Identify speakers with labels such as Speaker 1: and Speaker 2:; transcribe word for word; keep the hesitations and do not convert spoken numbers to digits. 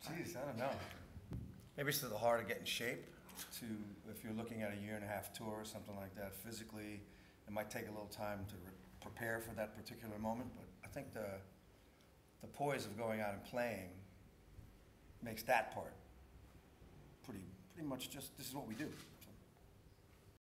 Speaker 1: Geez, I don't know. Maybe it's to the heart of getting shape. To if you're looking at a year and a half tour or something like that, physically, it might take a little time to re prepare for that particular moment. But I think the the poise of going out and playing makes that part pretty pretty much just this is what we do.